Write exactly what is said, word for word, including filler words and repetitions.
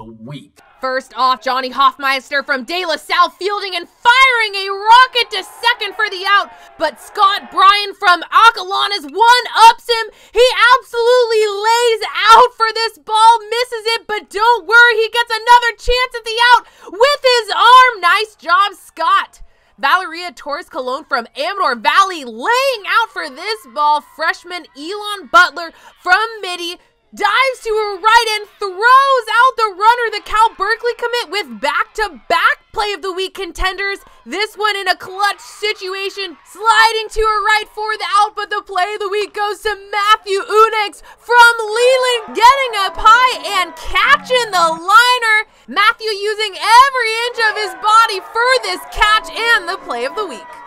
week. First off, Johnny Hoffmeister from De La Salle fielding and firing a rocket to second for the out, but Scott Bryan from Acalanes one-ups him. He absolutely lays out for this ball, misses it, but don't worry, he gets another chance at the out with his arm. Nice job, Scott. Valeria Torres Colon from Amador Valley laying out for this ball. Freshman Elon Butler from Midi dives to her right and throws out the runner. The Cal Berkeley commit with back-to-back play of the week contenders. This one in a clutch situation, sliding to her right for the out, but the play of the week goes to Matthew Unex from Leland, getting up high and catching the liner. Matthew using every inch of his body for this catch and the play of the week.